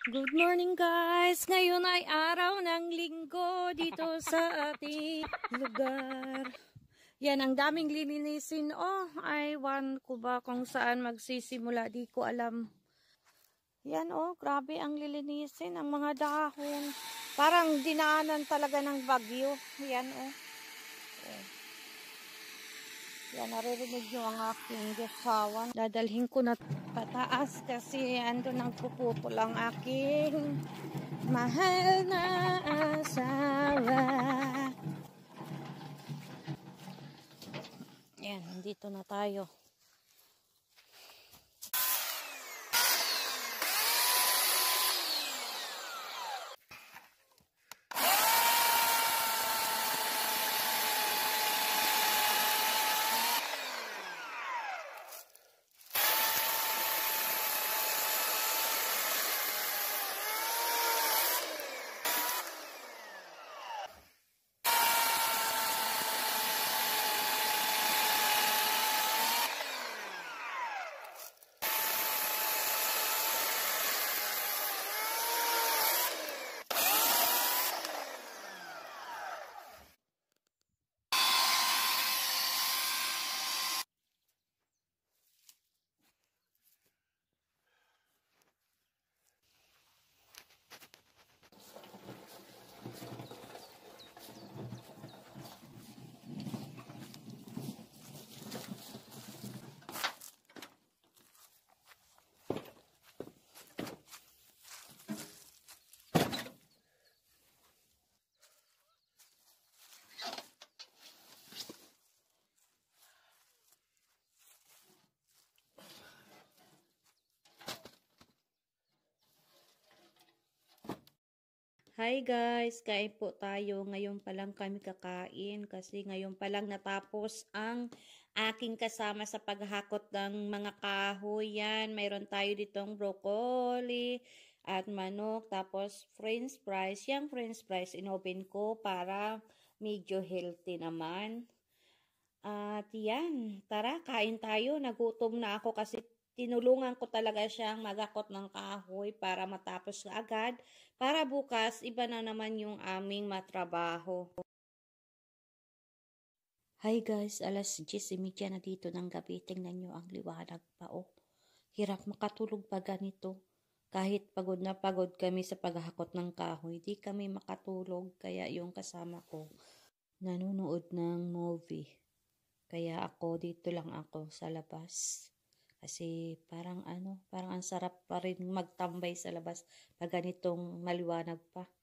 Good morning guys! Ngayon ay araw ng linggo dito sa ating lugar. Yan, ang daming lilinisin. Oh, aywan ko ba kung saan magsisimula. Di ko alam. Yan oh, grabe ang lilinisin. Ang mga dahon. Parang dinaanan talaga ng bagyo. Yan oh. Yan, naririnig nyo ang aking gasawan. Dadalhin ko na pataas kasi ando nang puputol ang aking mahal na asawa. Yan, nandito na tayo. Hi guys, kain po tayo. Ngayon pa lang kami kakain kasi ngayon pa lang natapos ang aking kasama sa paghakot ng mga kahoy. Yan, mayroon tayo ditong broccoli at manok, tapos french fries. Yung french fries inopen ko para medyo healthy naman. At yan, tara, kain tayo. Nagutom na ako kasi tinulungan ko talaga siyang magakot ng kahoy para matapos agad. Para bukas, iba na naman yung aming matrabaho. Hi guys, alas 10:30 na dito ng gabi. Tingnan nyo ang liwanag pa oh. Hirap makatulog pa ganito. Kahit pagod na pagod kami sa paghakot ng kahoy, di kami makatulog. Kaya yung kasama ko nanonood ng movie. Kaya ako, dito lang ako sa labas. Kasi parang ang sarap pa rin magtambay sa labas pag ganitong maliwanag pa.